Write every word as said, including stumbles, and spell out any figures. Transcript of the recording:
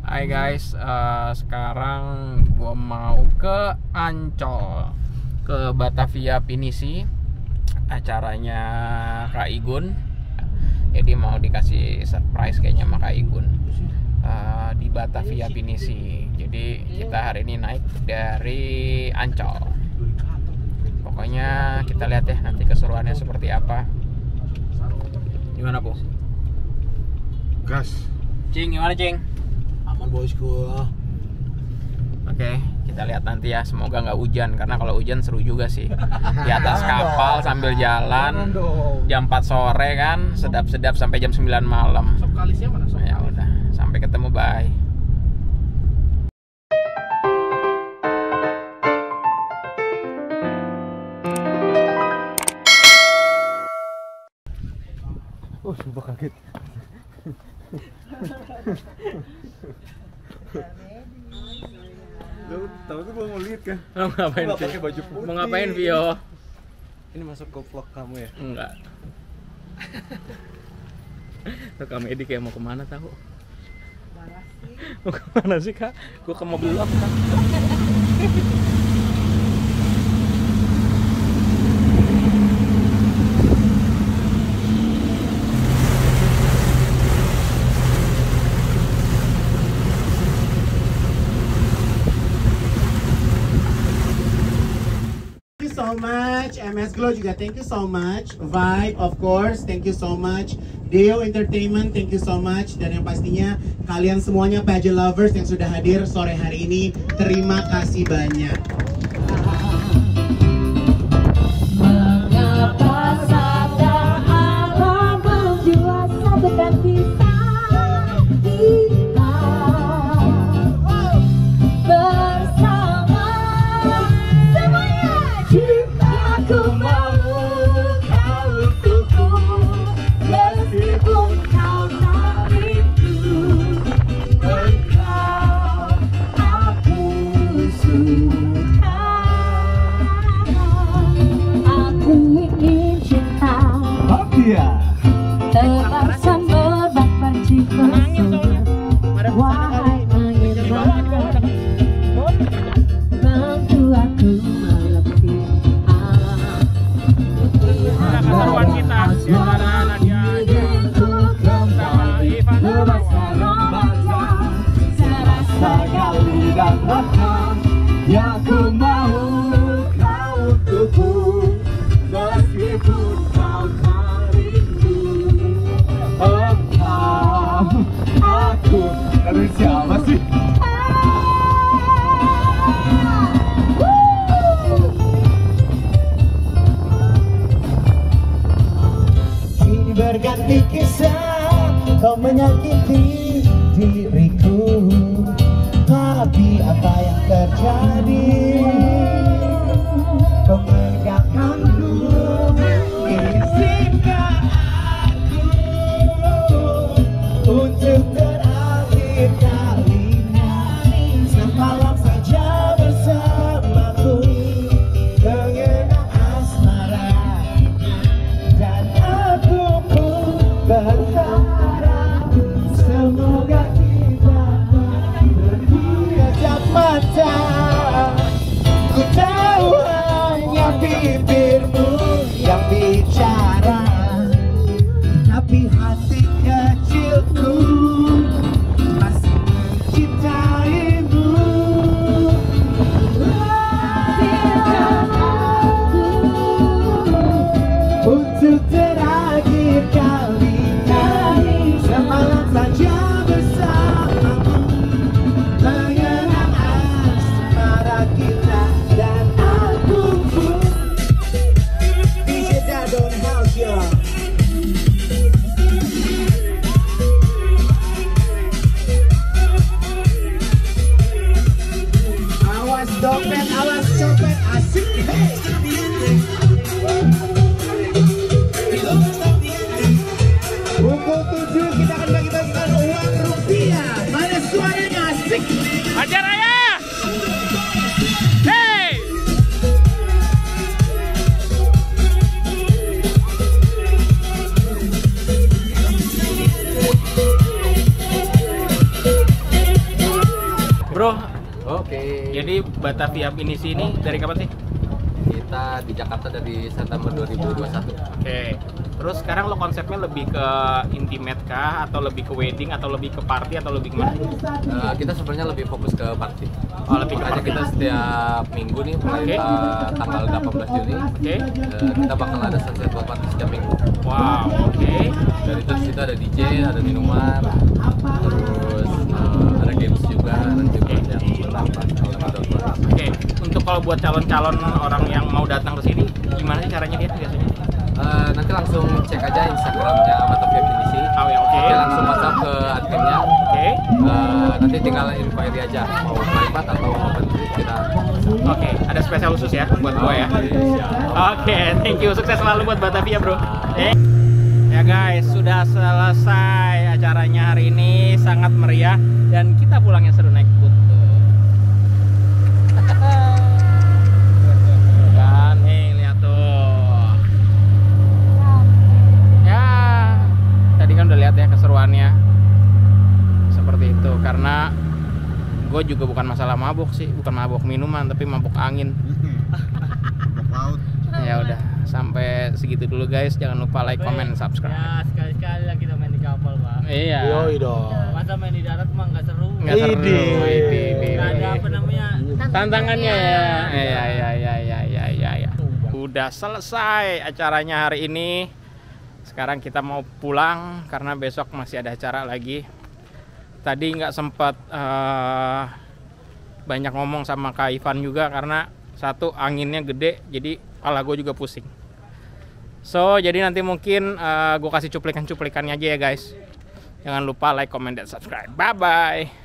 Hai guys, uh, sekarang gua mau ke Ancol, ke Batavia Pinisi, acaranya Kak Igun. Jadi mau dikasih surprise kayaknya sama Kak Igun uh, di Batavia Pinisi. Jadi kita hari ini naik dari Ancol. Pokoknya kita lihat ya nanti keseruannya seperti apa. Gimana Bu? Gas. Cing, gimana Cing? Aman bosku. Oke, kita lihat nanti ya. Semoga nggak hujan, karena kalau hujan seru juga sih. Di atas kapal sambil jalan jam empat sore kan, sedap-sedap sampai jam sembilan malam. Ya udah, sampai ketemu, bye. Oh, sumpah kaget. Lu tahu tuh gua mau lihat kan? Mau ngapain Gua sih? pakai baju putih. Mau ngapain Vio? Ini masuk ke vlog kamu ya? Enggak. Tuh Kak Medi kayak mau kemana tahu? Mau kemana sih Kak? Gua ke mobil lo Kak. So much, M S Glow juga thank you so much, Vibe of course thank you so much, Deo Entertainment thank you so much, dan yang pastinya kalian semuanya pageant lovers yang sudah hadir sore hari ini, terima kasih banyak. Mengapa sadar alam berjiwa satukan kita bersama semuanya. Cintaku mau kau untukku, meskipun kau tak rindu. Engkau aku suka. Aku ingin cinta terpaksa berbakar cinta. Wahai pengingat, bantu aku mengerti Keseruan kita di antara Nadia sama Ivan remaja, serasa kali dan bahkan yang ku mau kau untukku, meskipun kau tak rindu. Engkau aku Dari siapa sih? Ini berganti kisah, kau menyakiti diriku, tapi apa yang terjadi? Kau menegakkanku, izinkan aku untuk terakhir kalinya semalam saja bersamaku, mengenang asmara. Dan aku pun berharap semoga kita berkejap mata. Ku tahu hanya bibirmu yang bicara, tapi hati kecilku masih mencintaimu. Untuk terakhir kalinya semalam saja bersamamu, mengenang asmara kita. Dan aku pun D J Dado in the house, yo. Awas dompet, awas copet, asik, hey. Pukul tujuh kita akan bagi-bagikan uang rupiah. Mana suaranya asik? Ajar Raya. Hey. Bro, Oke. jadi Batavia Pinisi ini dari kapan sih? Kita di Jakarta dari September dua ribu dua puluh satu. Oke. Terus sekarang lo konsepnya lebih ke intimate kah, atau lebih ke wedding, atau lebih ke party, atau lebih kemana? Uh, kita sebenarnya lebih fokus ke party. Oh, lebih ke Makanya party. kita setiap minggu nih mulai Oke. uh, tanggal delapan belas Juni Oke. uh, kita bakal ada sunset boat party setiap minggu. Wow, oke. Dari itu di situ ada D J, ada minuman, terus uh, ada games juga dan juga Oke. yang menambah outdoor. Oke, untuk kalau buat calon-calon orang yang mau datang ke sini, gimana sih caranya dia biasanya? Uh, nanti langsung cek aja Instagramnya Batavia Pinisi. Oh ya, oke. Nanti langsung WhatsApp ke adminnya. Oke. Uh, nanti tinggal inquiry aja mau private atau open trip kita. Oke, ada spesial khusus ya buat gue ya. Oke, thank you. Sukses selalu buat Batavia, bro. Eh. Ya guys, sudah selesai acaranya hari ini, sangat meriah dan kita pulangnya seru naik boat tuh. Kan, nih lihat tuh. Ya, tadi kan udah lihat ya keseruannya. Seperti itu, karena gue juga bukan masalah mabuk sih, bukan mabuk minuman, tapi mabuk angin. Ya udah, sampai segitu dulu guys. Jangan lupa like, comment, subscribe. Ya sekali-sekali lah kita main di kapal pak. Iya. Yoi dong. Masa main di darat mah nggak seru. Nggak seru. Ide. Ide, ide, Nggak ada ide. apa namanya. Tantangannya ya. Iya, iya, iya, iya, iya, iya, iya. Udah selesai acaranya hari ini. Sekarang kita mau pulang karena besok masih ada acara lagi. Tadi nggak sempat eh, banyak ngomong sama Kak Ivan juga karena satu anginnya gede, jadi kepala gue juga pusing. So jadi nanti mungkin uh, gue kasih cuplikan-cuplikannya aja ya guys. Jangan lupa like, comment, dan subscribe. Bye bye.